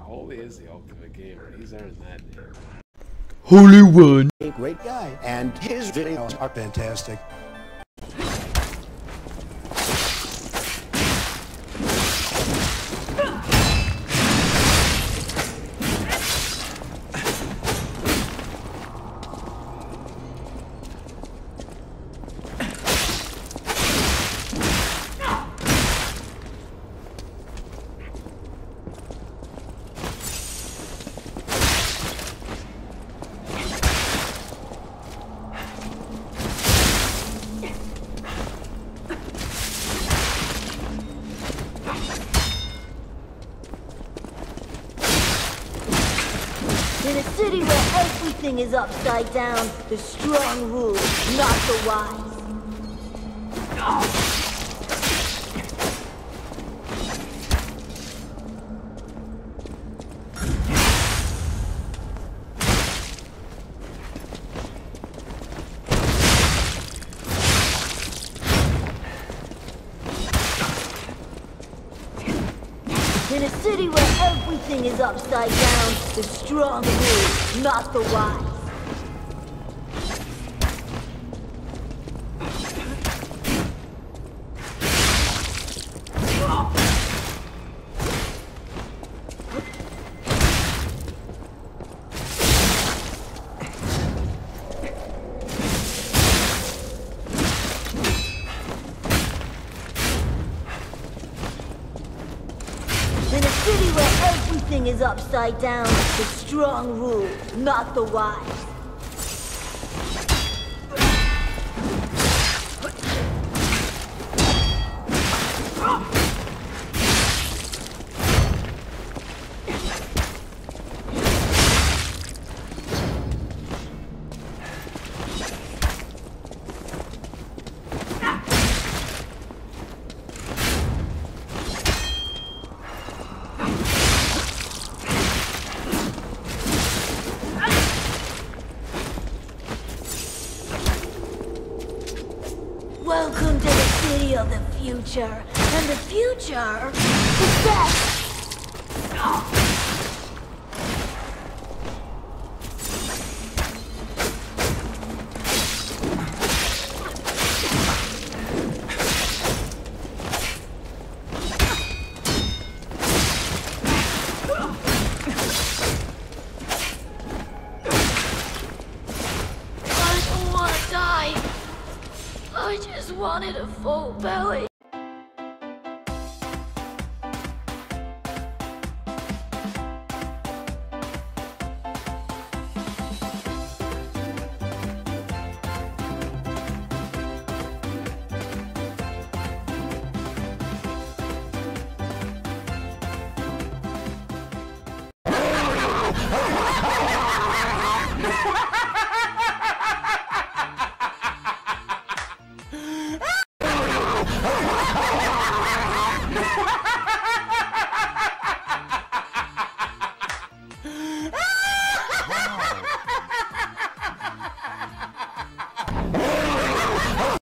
Holy is the ultimate gamer. He's earned that name. Holy One. A great guy, and his videos are fantastic. In a city where everything is upside down, the strong rule, not the wise. In a city where everything is upside down, the strong rule, not the wise. In a city where everything is upside down, the strong rule, not the wise. Welcome to the city of the future, and the future is best. I don't want to die. I just wanted a full belly.